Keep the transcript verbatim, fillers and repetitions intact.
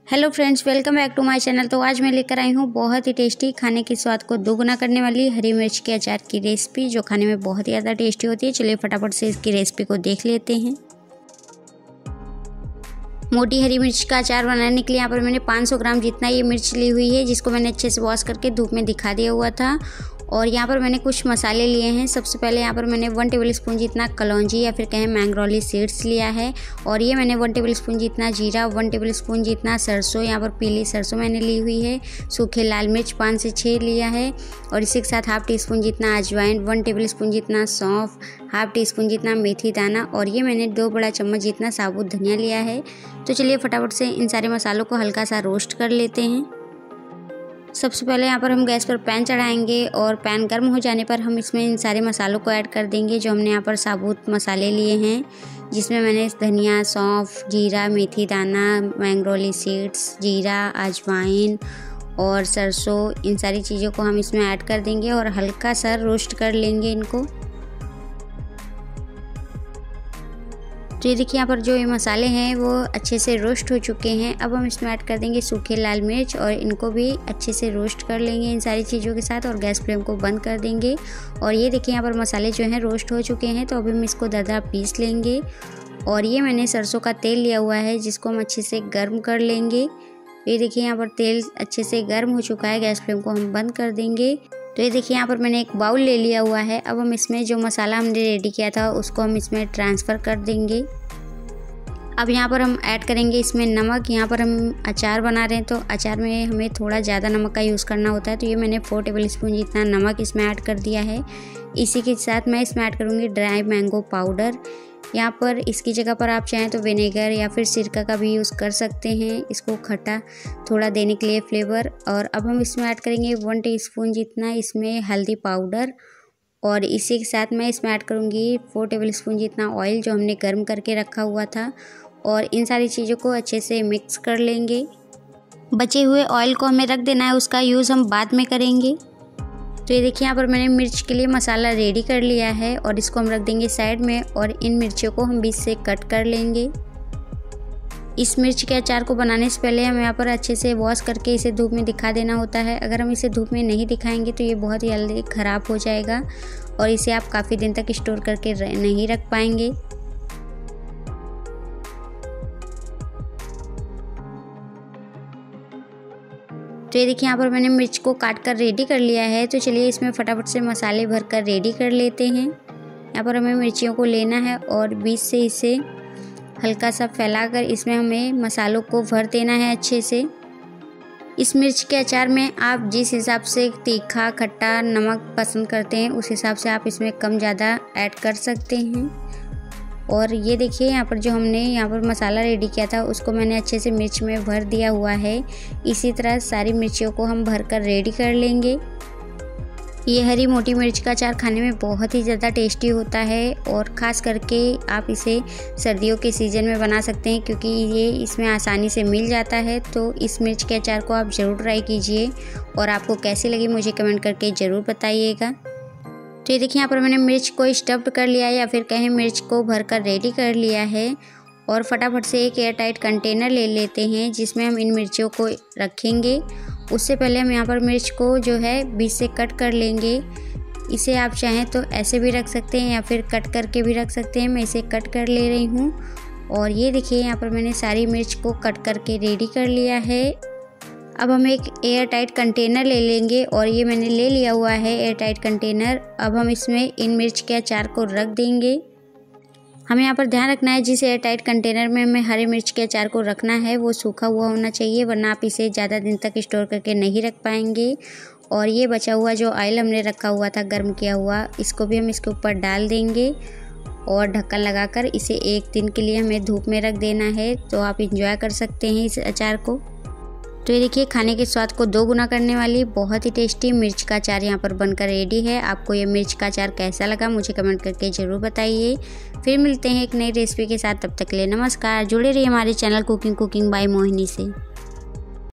Hello friends, welcome back to my channel. तो आज मैं लेकर आई हूँ बहुत ही टेस्टी, खाने के स्वाद को दोगुना करने वाली हरी मिर्च के अचार की रेसिपी, जो खाने में बहुत ही ज़्यादा टेस्टी होती है। चलिए फटाफट से इसकी रेसिपी को देख लेते हैं। मोटी हरी मिर्च का अचार बनाने के लिए यहाँ पर मैंने पाँच सौ ग्राम जितना ये मिर्च ली हुई है, जिसको मैंने अच्छे से वॉश करके धूप में दिखा दिया हुआ था। और यहाँ पर मैंने कुछ मसाले लिए हैं। सबसे पहले यहाँ पर मैंने वन टेबल स्पून जितना कलौंजी या फिर कहें मैंग्रोली सीड्स लिया है। और ये मैंने वन टेबल स्पून जितना जीरा, वन टेबल स्पून जितना सरसों, यहाँ पर पीली सरसों मैंने ली हुई है। सूखे लाल मिर्च पाँच से छः लिया है। और इसी के साथ हाफ टी स्पून जितना अजवाइन, वन टेबल स्पून जितना सौंफ, हाफ टी स्पून जितना मेथी दाना, और ये मैंने दो बड़ा चम्मच जितना साबुत धनिया लिया है। तो चलिए फटाफट से इन सारे मसालों को हल्का सा रोस्ट कर लेते हैं। सबसे पहले यहाँ पर हम गैस पर पैन चढ़ाएंगे और पैन गर्म हो जाने पर हम इसमें इन सारे मसालों को ऐड कर देंगे, जो हमने यहाँ पर साबुत मसाले लिए हैं, जिसमें मैंने धनिया, सौंफ, जीरा, मेथी दाना, मैंग्रोली सीड्स, जीरा, अजवाइन और सरसों, इन सारी चीज़ों को हम इसमें ऐड कर देंगे और हल्का सा रोस्ट कर लेंगे इनको। तो ये देखिए यहाँ पर जो ये मसाले हैं वो अच्छे से रोस्ट हो चुके हैं। अब हम इसमें ऐड कर देंगे सूखे लाल मिर्च और इनको भी अच्छे से रोस्ट कर लेंगे इन सारी चीज़ों के साथ, और गैस फ्लेम को बंद कर देंगे। और ये देखिए यहाँ पर मसाले जो हैं रोस्ट हो चुके हैं। तो अभी हम इसको दरदरा पीस लेंगे। और ये मैंने सरसों का तेल लिया हुआ है, जिसको हम अच्छे से गर्म कर लेंगे। ये देखिए यहाँ पर तेल अच्छे से गर्म हो चुका है। गैस फ्लेम को हम बंद कर देंगे। तो ये देखिए यहाँ पर मैंने एक बाउल ले लिया हुआ है। अब हम इसमें जो मसाला हमने रेडी किया था उसको हम इसमें ट्रांसफ़र कर देंगे। अब यहाँ पर हम ऐड करेंगे इसमें नमक। यहाँ पर हम अचार बना रहे हैं तो अचार में हमें थोड़ा ज़्यादा नमक का यूज़ करना होता है। तो ये मैंने फोर टेबल स्पून जितना नमक इसमें ऐड कर दिया है। इसी के साथ मैं इसमें ऐड करूँगी ड्राई मैंगो पाउडर। यहाँ पर इसकी जगह पर आप चाहें तो विनेगर या फिर सिरका का भी यूज़ कर सकते हैं, इसको खट्टा थोड़ा देने के लिए फ्लेवर। और अब हम इसमें ऐड करेंगे वन टीस्पून जितना इसमें हल्दी पाउडर। और इसी के साथ मैं इसमें ऐड करूँगी फोर टेबल स्पून जितना ऑयल, जो हमने गर्म करके रखा हुआ था। और इन सारी चीज़ों को अच्छे से मिक्स कर लेंगे। बचे हुए ऑयल को हमें रख देना है, उसका यूज़ हम बाद में करेंगे। तो ये देखिए यहाँ पर मैंने मिर्च के लिए मसाला रेडी कर लिया है और इसको हम रख देंगे साइड में। और इन मिर्चियों को हम बीच से कट कर लेंगे। इस मिर्च के अचार को बनाने से पहले हम यहाँ पर अच्छे से वॉश करके इसे धूप में दिखा देना होता है। अगर हम इसे धूप में नहीं दिखाएंगे तो ये बहुत ही जल्दी ख़राब हो जाएगा और इसे आप काफ़ी दिन तक स्टोर करके नहीं रख पाएंगे। तो ये देखिए यहाँ पर मैंने मिर्च को काट कर रेडी कर लिया है। तो चलिए इसमें फटाफट से मसाले भर कर रेडी कर लेते हैं। यहाँ पर हमें मिर्चियों को लेना है और बीच से इसे हल्का सा फैलाकर इसमें हमें मसालों को भर देना है अच्छे से। इस मिर्च के अचार में आप जिस हिसाब से तीखा, खट्टा, नमक पसंद करते हैं उस हिसाब से आप इसमें कम ज़्यादा ऐड कर सकते हैं। और ये देखिए यहाँ पर जो हमने यहाँ पर मसाला रेडी किया था उसको मैंने अच्छे से मिर्च में भर दिया हुआ है। इसी तरह सारी मिर्चियों को हम भर कर रेडी कर लेंगे। ये हरी मोटी मिर्च का अचार खाने में बहुत ही ज़्यादा टेस्टी होता है और ख़ास करके आप इसे सर्दियों के सीज़न में बना सकते हैं, क्योंकि ये इसमें आसानी से मिल जाता है। तो इस मिर्च के अचार को आप ज़रूर ट्राई कीजिए और आपको कैसी लगी मुझे कमेंट करके ज़रूर बताइएगा। तो ये देखिए यहाँ पर मैंने मिर्च को स्टफ्ड कर लिया है या फिर कहें मिर्च को भरकर रेडी कर लिया है। और फटाफट से एक एयर टाइट कंटेनर ले लेते हैं जिसमें हम इन मिर्चियों को रखेंगे। उससे पहले हम यहाँ पर मिर्च को जो है बीच से कट कर लेंगे। इसे आप चाहें तो ऐसे भी रख सकते हैं या फिर कट करके भी रख सकते हैं। मैं इसे कट कर ले रही हूँ। और ये देखिए यहाँ पर मैंने सारी मिर्च को कट करके रेडी कर लिया है। अब हम एक एयर टाइट कंटेनर ले लेंगे और ये मैंने ले लिया हुआ है एयर टाइट कंटेनर। अब हम इसमें इन मिर्च के अचार को रख देंगे। हमें यहाँ पर ध्यान रखना है जिस एयर टाइट कंटेनर में हमें हरी मिर्च के अचार को रखना है वो सूखा हुआ होना चाहिए, वरना आप इसे ज़्यादा दिन तक स्टोर करके नहीं रख पाएंगे। और ये बचा हुआ जो ऑयल हमने रखा हुआ था गर्म किया हुआ, इसको भी हम इसके ऊपर डाल देंगे और ढक्कन लगाकर इसे एक दिन के लिए हमें धूप में रख देना है। तो आप इंजॉय कर सकते हैं इस अचार को। तो ये देखिए खाने के स्वाद को दो गुना करने वाली बहुत ही टेस्टी मिर्च का अचार यहाँ पर बनकर रेडी है। आपको ये मिर्च का अचार कैसा लगा मुझे कमेंट करके ज़रूर बताइए। फिर मिलते हैं एक नई रेसिपी के साथ, तब तक के लिए नमस्कार। जुड़े रहिए हमारे channel cooking cooking by Mohini से।